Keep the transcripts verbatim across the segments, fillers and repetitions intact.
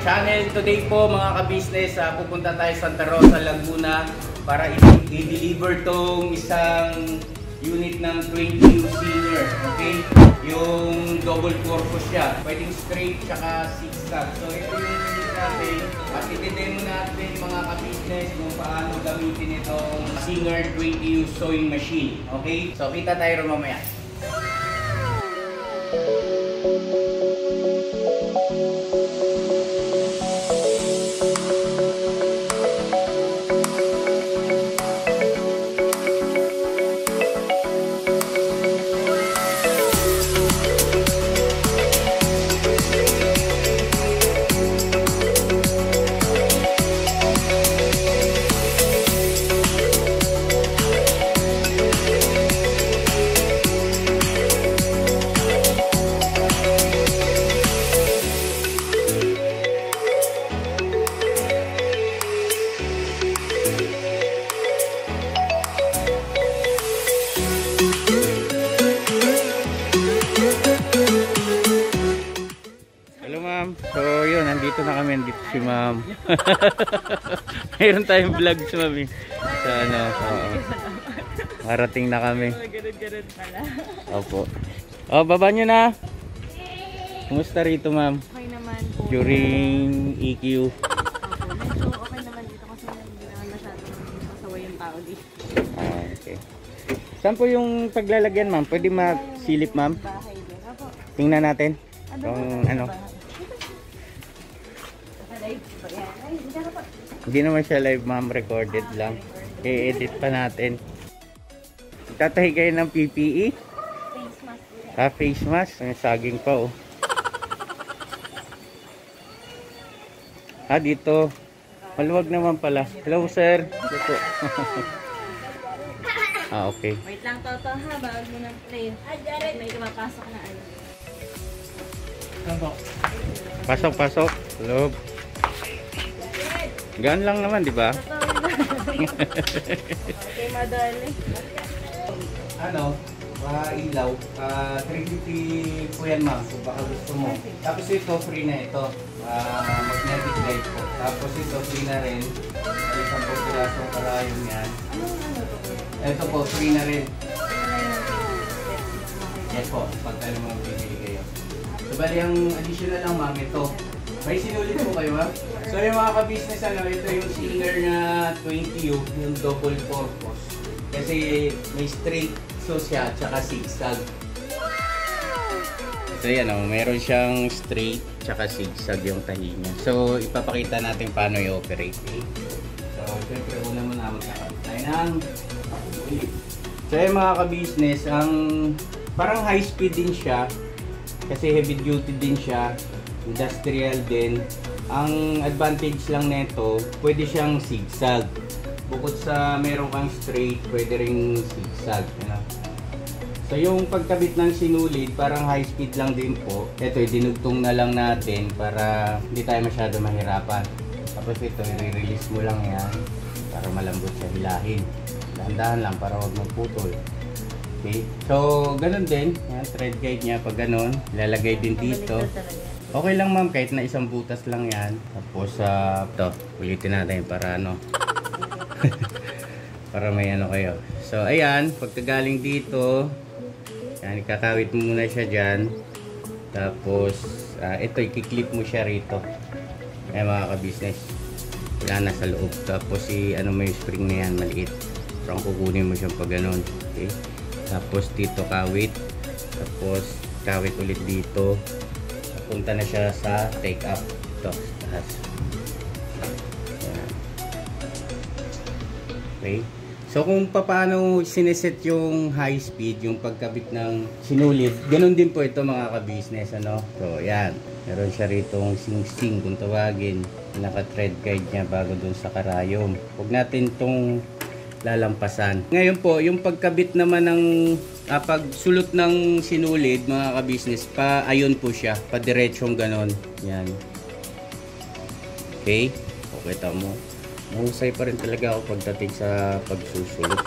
channel. Today po mga ka-business, uh, pupunta tayo sa Santa Rosa, Laguna para i-deliver tong isang unit ng twenty U Singer. Okay? Yung double purpose siya. Pwedeng straight tsaka zigzag. So ito yung unit natin. At itidemo natin mga ka-business kung paano gamitin itong Singer twenty U sewing machine. Okay? So kita tayo rin mamaya. So yun, nandito na kami, nandito si ma'am. Mayroon tayong vlog si ma'am. So ano, oo. Marating na kami. Ganun-ganun pala. Opo. Oh, baba nyo na. Kumusta rito ma'am? Okay naman po. During E Q. Opo, medyo okay naman dito kasi hindi naman masyadong masaway yung tao dito. Ah, okay. Saan po yung paglalagyan ma'am? Pwede masilip ma'am? Bahay din. Opo. Tingnan natin. Kung ano. Hindi naman siya live ma'am, recorded lang. I-edit pa natin. Tatahi kayo ng P P E? Face mask. Ah, face mask. May saging pa oh. Ah, dito. Maluwag naman pala. Hello sir. Dito. Ah, okay. Wait lang Toto ha, bawal mo ng play. May kumapasok na ano. Pasok, pasok. Loob. Gaan lang naman, di ba? Okay, madali. Ano, ilaw. Uh, three fifty po yan ma'am, kung baka gusto mo. Tapos ito, free na ito. Uh, magnetic light po. Tapos ito, free na rin. Ay, isang po pirasong karayom yan. Ito po, free na rin. Yes po, pagkala mo bibili kayo. So, bali ang additional lang ma'am, ito. May sinulit po kayo ma'am? So yung mga ka-business, ano, ito yung Singer na twenty U, yung double purpose. Kasi may straight so siya, tsaka zigzag. So yan o, meron siyang straight, tsaka zigzag yung tahi niya. So ipapakita natin paano i-operate. Okay? So syempre una muna magkakabit tayo ng so yung mga ka-business, ang parang high speed din siya. Kasi heavy duty din siya. Industrial din. Ang advantage lang nito, pwede siyang zigzag. Bukod sa meron kang straight, pwede ring zigzag. You know? So yung pagkabit ng sinulid, parang high speed lang din po. Ito, dinugtong na lang natin para hindi tayo masyado mahirapan. Tapos ito, i-release mo lang yan para malambot siya hilahin. Dahan-dahan lang para huwag magputol. Okay? So, ganun din. Yan, thread guide niya. Pag ganun, ilalagay din dito. Okay lang ma'am, kahit na isang butas lang yan. Tapos, uh, ito, ulitin natin para ano. Para may ano kayo. So, ayan, pagkagaling dito, yan, ikakawit mo muna siya dyan. Tapos, uh, ito, ikiklip mo siya rito. Ayan mga ka-business. Wala na sa loob. Tapos, si, ano mo yung spring na yan, maliit. Parang kukunin mo siya pag ganun. Okay? Tapos, dito kawit. Tapos, kawit ulit dito. Punta na siya sa take up. Ito, taas. Ayan. Okay. So kung paano sineset yung high speed, yung pagkabit ng sinulid, ganun din po ito mga ka-business. Ano? So yan. Meron siya ritong sing-sing kung tawagin. Naka-thread guide niya bago dun sa karayom. Huwag natin itong lalampasan. Ngayon po, yung pagkabit naman ng Ah, pag sulot ng sinulid mga ka-business, pa ayun po siya, pa diretsong ganon. Yan. Okay? Okay, tamo. Mahusay pa rin talaga ako pagdating sa pagsusulot.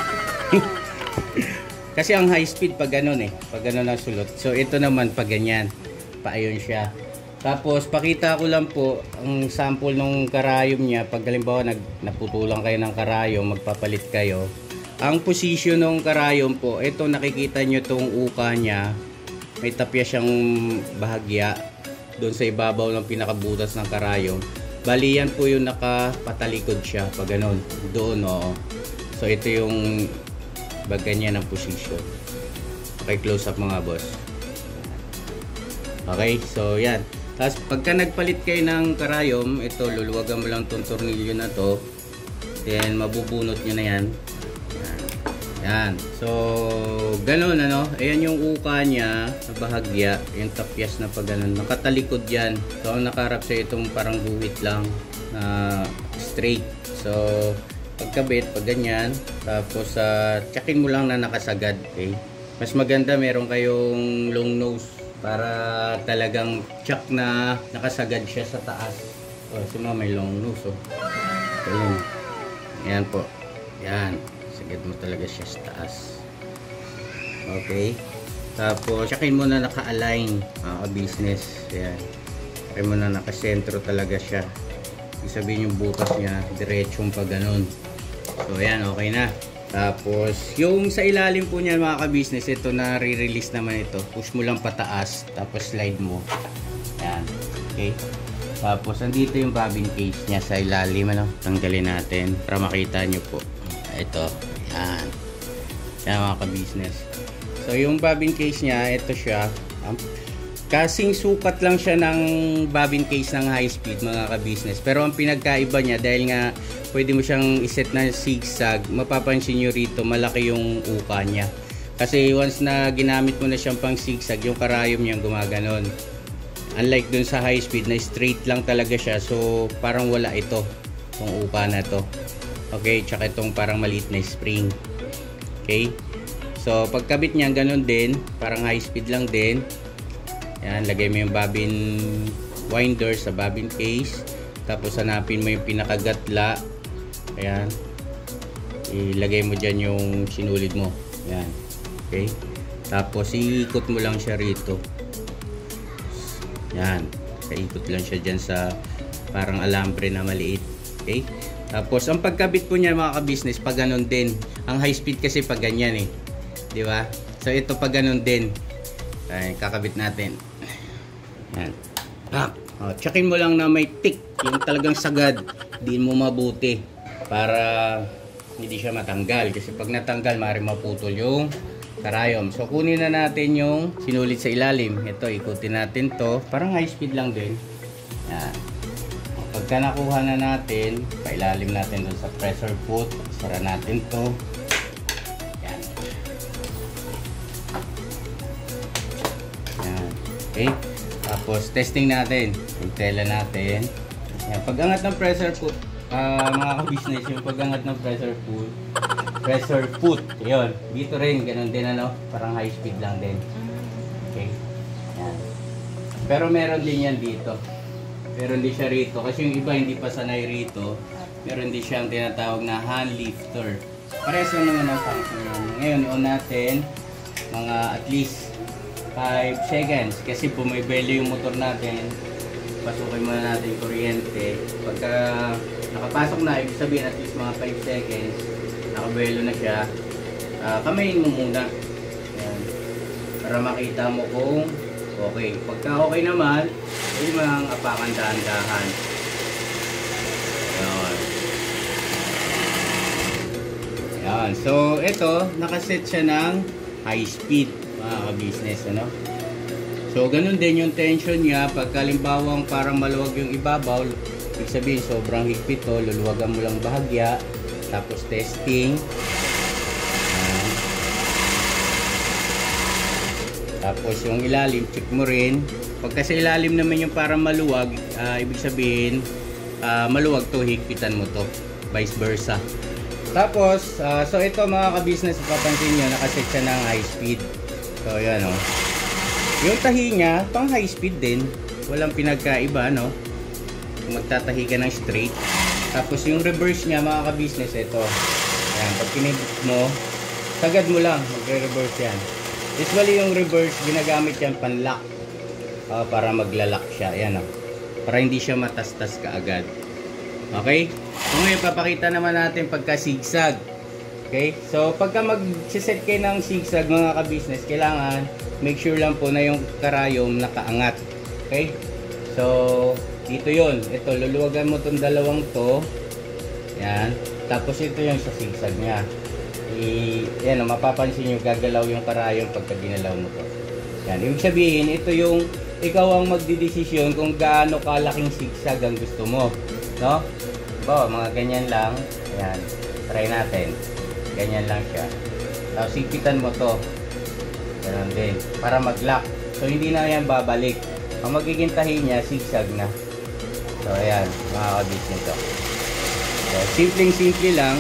Kasi ang high speed pag ganon eh, pag ganon ang sulot. So ito naman pag ganyan, pa ayun siya. Tapos pakita ko lang po ang sample ng karayom niya. Pag halimbawa nag, naputulan kayo ng karayom, magpapalit kayo. Ang position ng karayom po, ito nakikita nyo itong uka niya. May tapya siyang bahagya doon sa ibabaw ng pinakabutas ng karayom. Bali yan po yung nakapatalikod siya pag ganun. Doon o. So ito yung baga niya ng position. Okay, close up mga boss. Okay, so yan. Tapos pagka nagpalit kayo ng karayom, ito luluwagan mo lang itong tornilyo na to. Then mabubunot nyo na yan. Yan. Yan. So ganun ano. Ayan yung uka niya na bahagya. Yung tapyas na pag ganun. Nakatalikod yan. So ang nakaharap sa itong parang guhit lang na straight. So pagkabit, pag ganyan. Tapos uh, tsakin mo lang na nakasagad. Okay. Mas maganda meron kayong long nose para talagang tsak na nakasagad siya sa taas. O, si mama may long nose. Oh. Ayun. Yan po. Yan. Sagad mo talaga siya sa taas. Okay. Tapos, tsakin mo na naka-align mga business. Yan. Tsakin mo na nakasentro talaga siya. Ibig sabihin yung butas niya, diretsong pa ganun. So, yan. Okay na. Tapos, yung sa ilalim po niyan mga ka-business, ito na re-release naman ito. Push mo lang pataas, tapos slide mo. Yan. Okay. Tapos, andito yung bobbin case niya sa ilalim. Ano? Tanggalin natin para makita nyo po. Ito. Yan. Yan mga ka-business. So, yung bobbin case niya, ito siya. Um, kasing sukat lang siya ng bobbin case ng high speed mga ka-business. Pero ang pinagkaiba niya, dahil nga pwede mo siyang iset na zigzag, mapapansin nyo rito malaki yung uka niya. Kasi once na ginamit mo na siyang pang zigzag, yung karayom niya gumaganon. Unlike dun sa high speed na straight lang talaga siya, so parang wala ito, itong uka na to. Okay, tsaka itong parang maliit na spring. Okay, so pagkabit niya ganon din, parang high speed lang din. Yan, lagay mo yung bobbin winder sa bobbin case. Tapos hanapin mo yung pinakagatla. Ayan. Ilagay mo dyan yung sinulid mo. Ayan. Okay. Tapos iikot mo lang siya rito. Ayan. Ikot lang siya dyan sa parang alambre na maliit. Okay. Tapos ang pagkabit po niya mga ka-business, pag ganun din. Ang high speed kasi pag ganyan eh. Di ba? So ito pag ganun din. Ayan, kakabit natin. Ayan. Ah. Oh, tsakin mo lang na may tick, yung talagang sagad, diin mo mabuti para hindi siya matanggal. Kasi pag natanggal, maaaring maputol yung karayom. So kunin na natin yung sinulid sa ilalim. Ito, ikutin natin to. Parang high speed lang din. Yan. Pagka nakuha na natin, pailalim natin dun sa pressure foot. Sara natin to. Yan. Yan. Okay. Tapos testing natin yung tela natin. Yan. Pag-angat ng pressure foot, uh, mga ka-business, yung pag-angat ng pressure foot, pressure foot, yun. Dito rin, ganun din ano, parang high speed lang din. Okay. Yan. Pero meron din yan dito. Meron din siya rito. Kasi yung iba hindi pa sanay rito. Meron din siyang tinatawag na hand lifter. Parehas lang naman ang function. Ngayon, i-on natin mga at least five seconds kasi bumibelo yung motor natin. Pasukin muna natin yung kuryente. Pagka nakapasok na, ibig sabihin at least mga five seconds, nakabelo na siya. Uh, kamayin mo muna. Ayan. Para makita mo kung okay. Pagka okay naman, ay mga apakan dahan-dahan. Ayan. Ayan. So, ito, nakaset siya ng high speed. Mga ka-business, ano? So, ganun din yung tension niya. Pagka limbawang parang maluwag yung ibabaw, ibig sabihin, sobrang higpit to, luluwagan mo lang bahagya. Tapos, testing. Ayan. Tapos, yung ilalim, check mo rin. Pagka sa ilalim naman yung parang maluwag, uh, ibig sabihin, uh, maluwag to, higpitan mo to. Vice versa. Tapos, uh, so ito mga ka-business, papansin nyo, nakaset siya ng high speed. So, yan o. Yung tahi niya, pang high speed din. Walang pinagkaiba, no? Kung magtatahi ka ng straight. Tapos, yung reverse niya, mga ka-business, ito. Ayan, pag pinibot mo, sagad mo lang, magre-reverse yan. Usually, yung reverse, ginagamit yan pan-lock. uh, para maglalak siya. Ayan oh. Para hindi siya matastas kaagad. Okay? So ngayon papakita naman natin pagka zigzag. Okay? So pagka mag-set kayo ng zigzag mga ka-business, kailangan make sure lang po na yung karayom nakaangat. Okay? So dito yon. Ito, luluwagan mo itong dalawang to. Yan. Tapos ito yung sa zigzag niya. I, yan, mapapansin nyo, gagalaw yung karayom pagka ginalaw mo to. Yan. Ibig sabihin, ito yung ikaw ang magdidesisyon kung gaano kalaking zigzag ang gusto mo. No? Bo, mga ganyan lang. Ayan. Try natin. Ganyan lang siya. Tapos sipitan mo to. Ganun din. Para mag-lock. So, hindi na yan babalik. Ang magiging tahi niya, zigzag na. So, ayan. Mga ka-business to. So, simpleng-simple lang.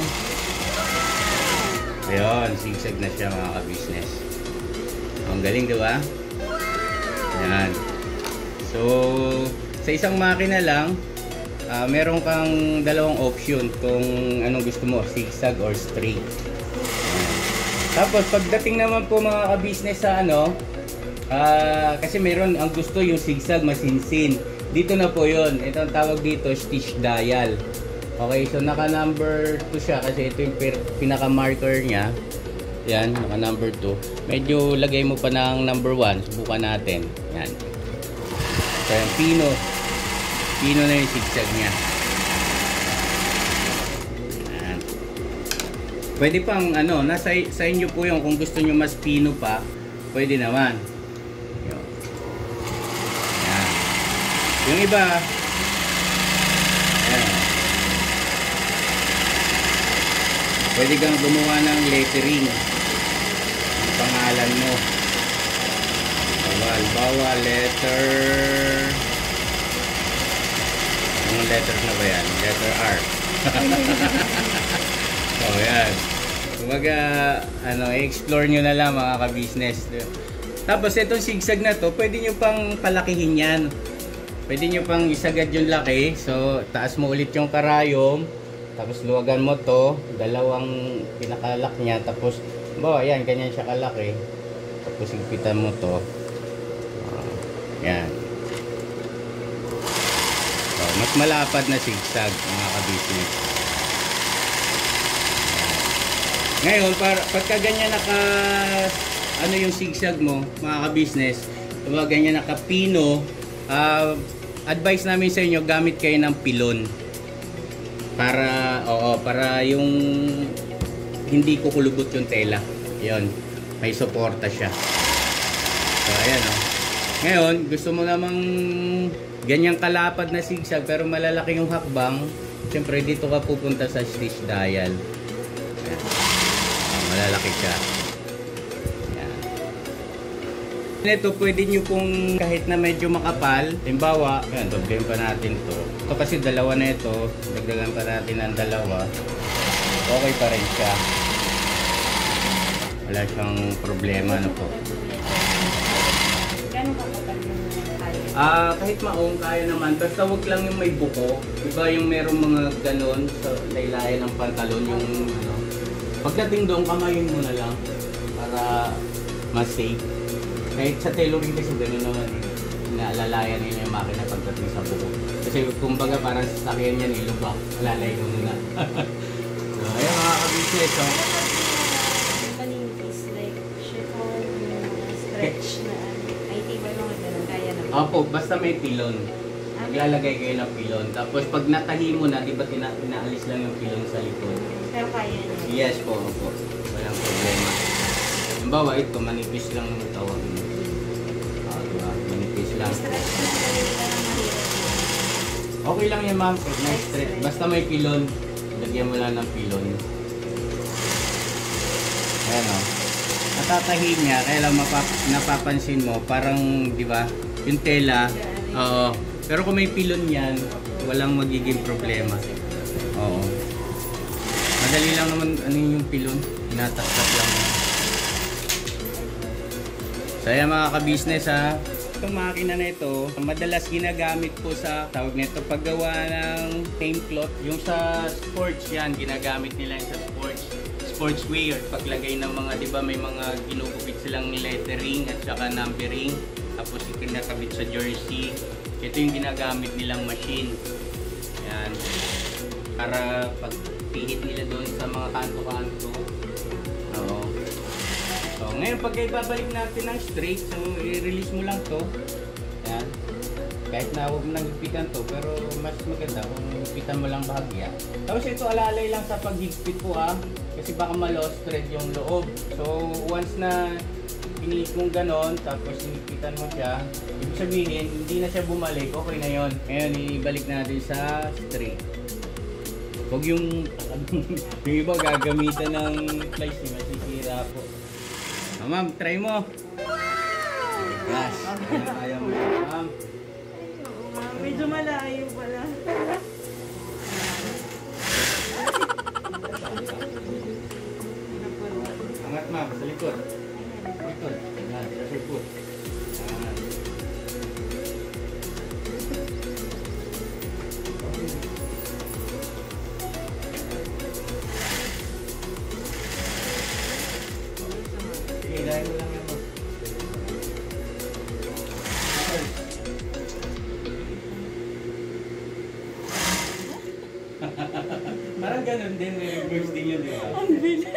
Ayun, zigzag na siya mga ka-business. Ang galing, diba? Ayan. So, sa isang makina lang, uh, meron kang dalawang option kung anong gusto mo, zigzag or straight. Ayan. Tapos, pagdating naman po mga ka-business sa ano, uh, kasi meron ang gusto yung zigzag masinsin. Dito na po yun. Ito ang tawag dito, stitch dial. Okay, so naka number two siya kasi ito yung pinaka marker niya. Yan, naka number two. Medyo lagay mo pa ng number one. Subukan natin. Yan. So yung pino. Pino na yung zigzag niya. Yan. Pwede pang ano, nasa sa inyo po yung kung gusto nyo mas pino pa, pwede naman. Yan. Yung iba, yan. Pwede kang gumawa ng lettering ang pangalan mo. Bawal, bawal, letter. Anong letter na ba yan? Letter R. So yan. Kumbaga, ano, i-explore nyo na lang mga ka-business. Tapos itong zigzag na to, pwede nyo pang palakihin yan. Pwede nyo pang isagad yung laki. So, taas mo ulit yung karayom. Tapos luwagan mo to, dalawang pinakalak niya, tapos bawa yan, ganyan siya kalaki. Tapos higpitan mo to. Uh, yan. So, mas malapad na zigzag mga ka-business. Ngayon, para, pagka ganyan naka, ano yung zigzag mo, mga ka-business, pagka ganyan naka pino, uh, advice namin sa inyo, gamit kayo ng pilon. Para, oo, para yung hindi kukulubot yung tela. Yun, may suporta siya. So, ayan o. Oh. Ngayon, gusto mo namang ganyang kalapad na zigzag pero malalaki yung hakbang. Siyempre, dito ka pupunta sa stitch dial. Ayan. Oh, malalaki siya. Ito, pwede nyo pong kahit na medyo makapal, halimbawa, yan, doblein pa natin to. Ito kasi dalawa na ito, dagdagan pa natin ng dalawa. Okay pa rin siya. Wala siyang problema na po. Gano'n ka kapal yung kaya? Ah, kahit maong kaya naman, basta wag lang yung may buko. Iba yung merong mga ganon sa laylayan ng pantalon, yung ano. Pagdating doon, kamayin mo na lang para mas safe. Kahit sa tailoring kasi gano'n naman eh. Inaalalayan nila yung makina pagdating sa buko. Kasi kumbaga parang sasakyan yan ilubak. Alalay ko muna. So ayun mga ka-business. So, paningis like chiffon, stretch na I T ba yung mga gano'n? Kaya naman? Opo, basta may pilon. Maglalagay kayo ng pilon. Tapos pag natahi mo na, di ba tina inaalis lang yung pilon sa likod? Pero kaya niya? Yes po, opo. Walang problema. Halimbawa ito, manipis lang yung tawag mo. Ah, diba? Manipis lang. Okay lang yan ma'am, pag may stretch. Basta may pilon, lagyan mo lang ng pilon. Ayan o. Natatahi niya, kaya lang mapap napapansin mo, parang, di ba, yung tela, oo. Pero kung may pilon yan, walang magiging problema. Oo. Madali lang naman, ano yung pilon, inataktak lang. So ayan mga ka-business ha, itong makina na ito, madalas ginagamit po sa tawag nito paggawa ng name cloth. Yung sa sports yan, ginagamit nila sa sports, sportswear. Paglagay ng mga, di ba may mga ginugupit silang lettering at saka numbering. tapos ikinakabit sa jersey. Ito yung ginagamit nilang machine. Yan. Para pag pihit nila doon sa mga kanto-kanto. Oo. So, ngayon pag ibabalik natin ng straight, so i-release mo lang to. Yan. Kahit na huwag mo nang higpitan to, pero mas maganda kung higpitan mo lang bahagya. Tapos ito alalay lang sa paghigpit po ah. Kasi baka ma-lost thread yung loob. So once na pinilit mong ganon, tapos hinigpitan mo siya, ibig sabihin, hindi na siya bumalik, okay na yon. Ngayon, ibalik natin sa straight. Huwag yung, yung iba gagamitan ng flies, eh, masisira po. Oh, ma'am, try mo. Yes. Ayaw mo, ma'am. Medyo malayo pala. Angat ma'am, sa likod. Sa likod. Yan, sa likod. Yan. Sige, ilahin mo lang yan mo. Parang ganun din, may reverse din yun, di ba? Ang bilis.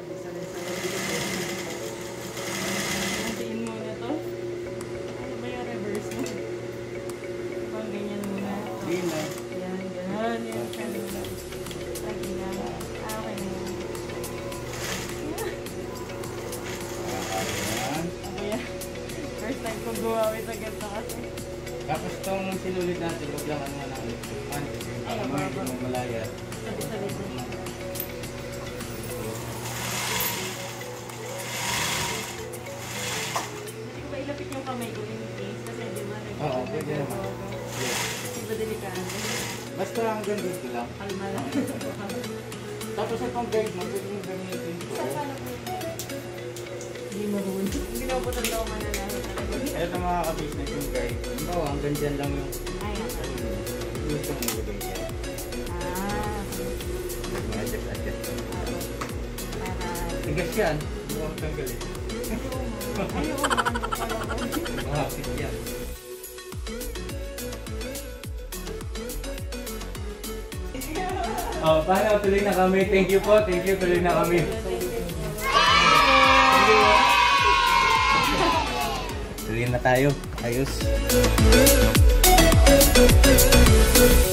Natiin muna to. Ano ba yung reverse mo? Pang ganyan muna. Hindi na. Yan, gano'n. Yan, kanina. Lagi na. Ah, okay na yan. Ayan. Okay yan. First time ko gumawit agad na kasi. Tapos itong sinulit natin, huwag lang ano na ulit. Ano? Para mo hindi mo malaya. Sabi-sabi ko. Hindi ko ba ilapit yung kamay ko in case? Kasi di ba nag- Oo, pwede naman. Yes. Hindi ba delikado? Basta hanggang dito lang. Kalma lang. Tapos itong guide mo, pwede yung gamitin ko. Saan paano po yun? Hindi marunong. Hindi na po talaga ako mananahin talaga. Ito mga ka-business yung guide. Oo, hanggang dyan lang yung Ay, ako. yung itong nilagay dyan. Ah. Adjust, adjust. Para... Tigas yan. Hindi mo tanggalin. Ayaw mo. Ayaw mo. Mahapit yan. Oh, paano? Tuloy na kami. Thank you po. Thank you. Tuloy na kami. Tuloy na tayo. Ayos.